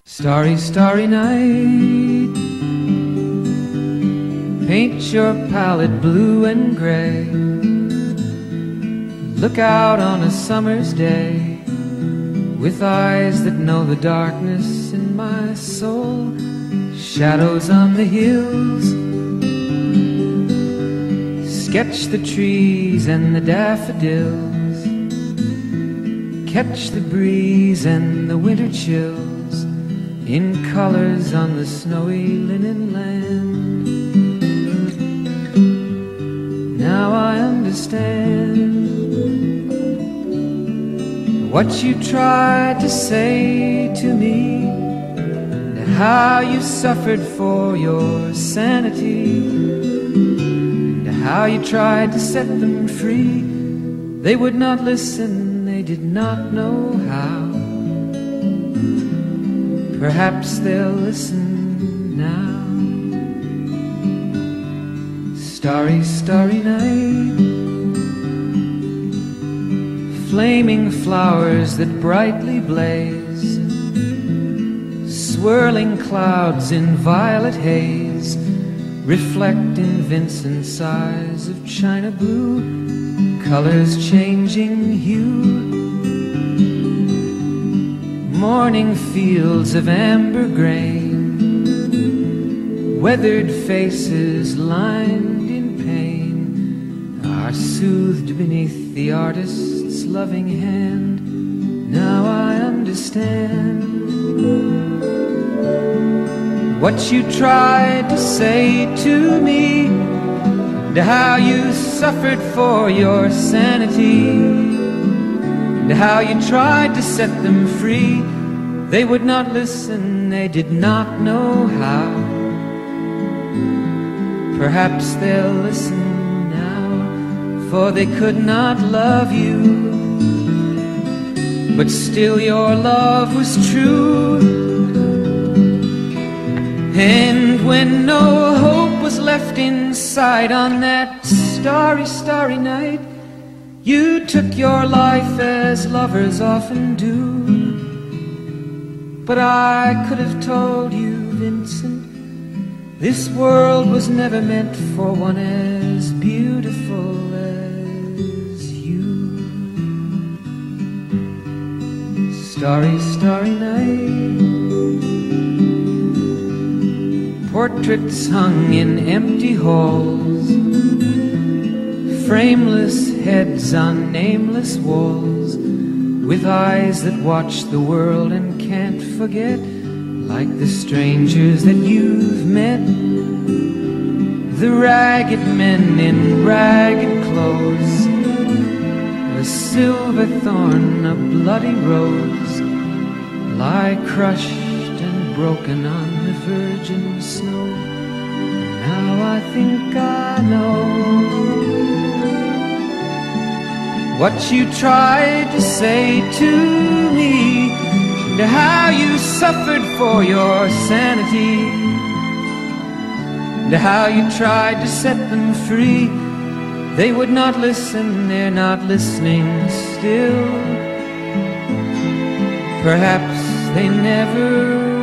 Starry, starry night, paint your palette blue and gray. Look out on a summer's day with eyes that know the darkness in my soul. Shadows on the hills, sketch the trees and the daffodils, catch the breeze and the winter chills in colors on the snowy linen land. Now I understand what you tried to say to me, and how you suffered for your sanity, and how you tried to set them free. They would not listen, they did not know how. Perhaps they'll listen now. Starry, starry night, flaming flowers that brightly blaze, swirling clouds in violet haze, reflect in Vincent's eyes of china blue, colors changing hue. Morning fields of amber grain, weathered faces lined in pain, are soothed beneath the artist's loving hand. Now I understand what you tried to say to me, and how you suffered for your sanity, and how you tried to set them free. They would not listen, they did not know how. Perhaps they'll listen now, for they could not love you, but still your love was true. And when no hope was left inside on that starry, starry night, you took your life as lovers often do. But I could have told you, Vincent, this world was never meant for one as beautiful as you. Starry, starry night, portraits hung in empty halls, frameless heads on nameless walls, with eyes that watch the world and can't forget, like the strangers that you've met, the ragged men in ragged clothes, a silver thorn, a bloody rose, lie crushed and broken on the virgin snow. Now I think I know what you tried to say to me, and how you suffered for your sanity, and how you tried to set them free. They would not listen, they're not listening still. Perhaps they never